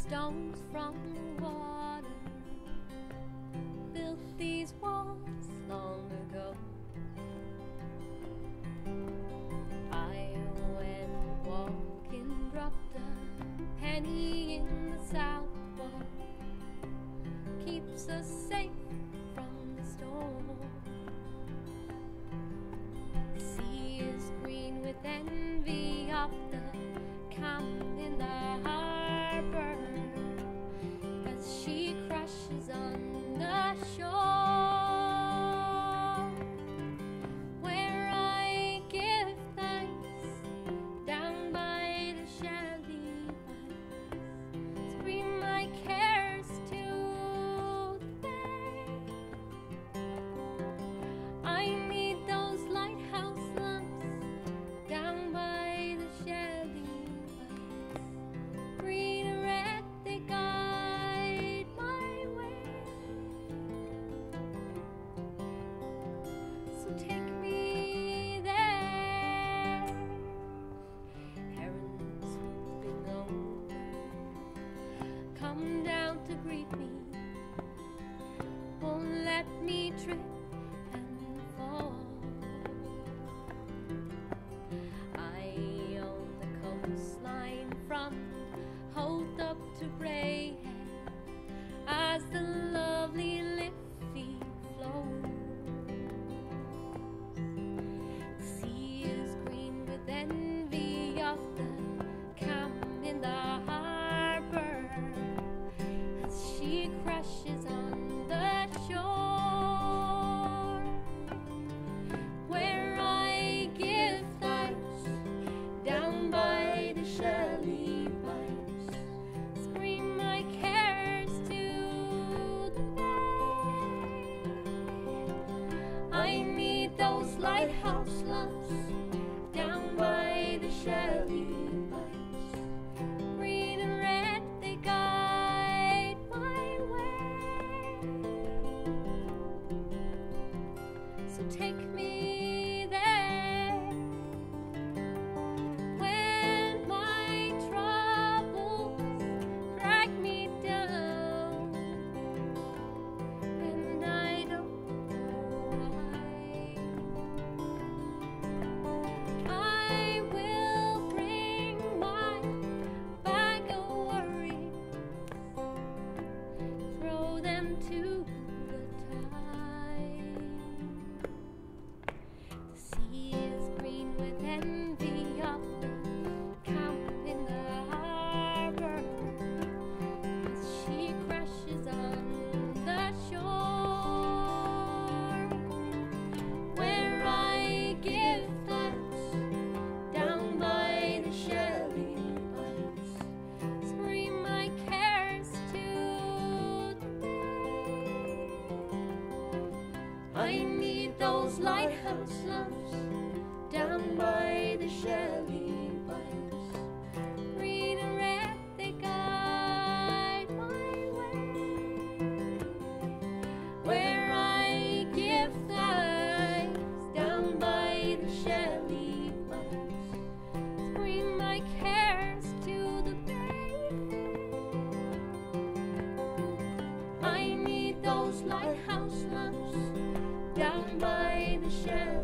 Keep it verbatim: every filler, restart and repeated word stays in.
stones from the water built these walls long ago. I went walking, dropped a penny in the south wall, keeps us safe from the storm. The sea is green with envy of the camp in the harbor as she crashes on the shore, where I give thanks down by the Shellybanks, scream my cares to the bay. I need those lighthouse lamps down by the Shellybanks, green and red they guide my way. So take me there, herons swooping over, come down to greet me, won't let me trip and fall. I own the coastline from Holt up to Brayhead as the lovely Liffey flows. The sea is green with envy of the camp in the harbor as she crashes on the shore, where I give thanks down by the Shellybanks, scream my cares to the bay. I need those lighthouse lamps down by the Shellybanks, green and red they guide my way. So take me there when my troubles drag me down, and I don't know why. I will bring my bag of worries, throw them to the tide. The sea is green with envy of the camp in the harbor as she crashes on the shore, where I give thanks down by the Shellybanks, scream my cares to the bay. I need those lighthouse lamps down by the Shellybanks, green and red they guide my way, where I give thanks down by the Shellybanks, scream my cares to the bay. I need those lighthouse lamps down by the Shellybanks.